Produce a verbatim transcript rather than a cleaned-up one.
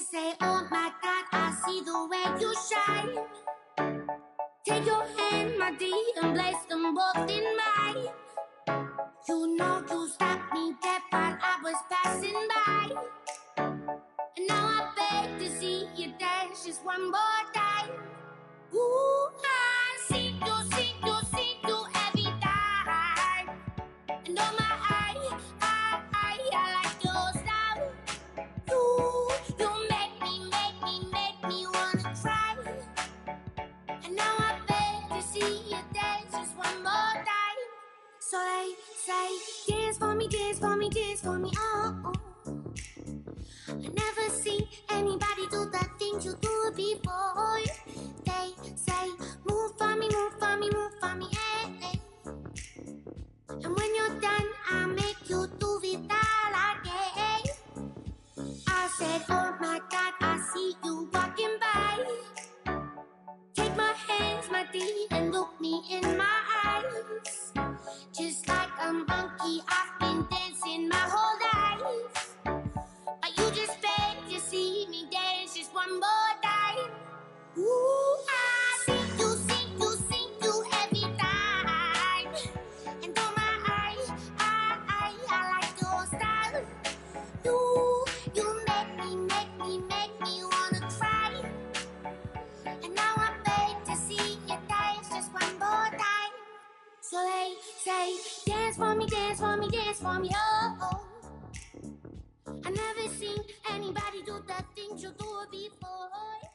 say, oh my God, I see the way you shine. Take your hand, my dear, and place them both in mine. You know you stopped me dead while I was passing by. And now I beg to see you dance just one more time. Ooh, I see you, see you, see you every time. And oh my, I, I, I, I like your style. You, you make me, make me, make me wanna cry. And now I beg to see you dance just one more time. So they say, dance for me, dance for me, dance for me, oh, oh. I never seen anybody do the things you do before. They say, move for me, move for me, move for me, eh, eh. And when you're done, I'll make you do it all again. I said, oh my God, I see you walking by. Take my hands, my dear, and look me in my eyes. Just like a monkey, I've been dancing my whole life. But you just beg to see me dance just one more time. Ooh, I see you, see you, see you every time. And oh my, I, I, I, I like your style. You, you make me, make me, make me wanna cry. And now I beg to see you dance just one more time. So they say, dance for me, dance for me, dance for me, oh, oh. I never seen anybody do the things you do before.